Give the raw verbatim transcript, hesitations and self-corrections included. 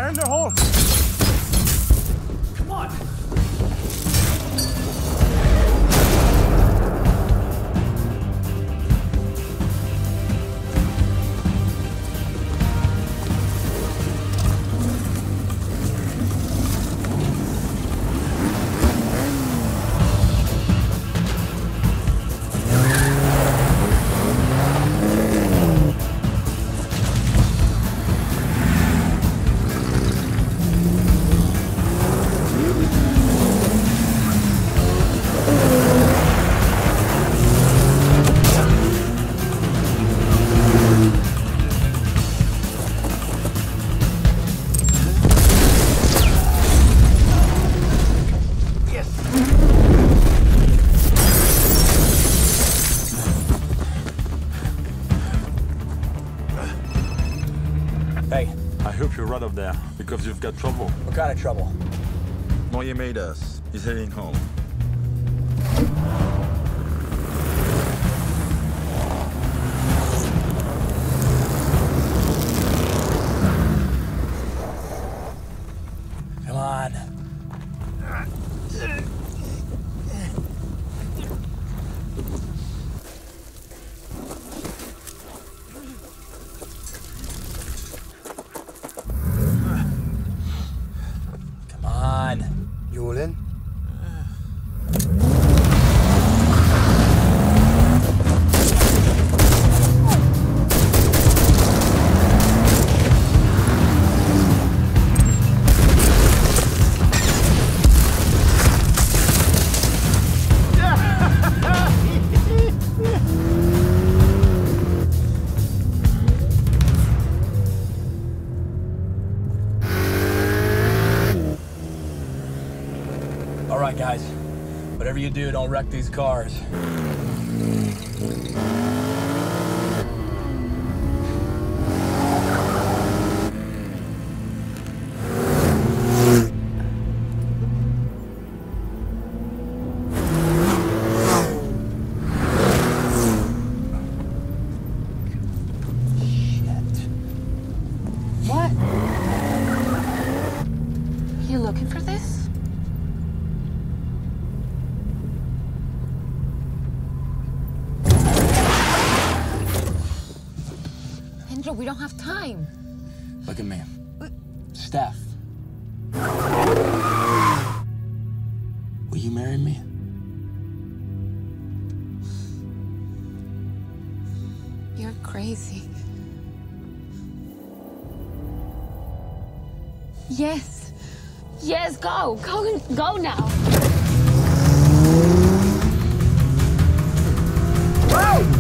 They're in their hole. Come on. Hey. I hope you're out of there, because you've got trouble. What kind of trouble? Moya made us. He's heading home. Come on. Come on. You all in? All right, guys. Whatever you do, don't wreck these cars. What? You looking for this? Andrew, we don't have time. Look at me. Steph. Will you marry me? You're crazy. Yes. Yes, go. Go, go now. Whoa!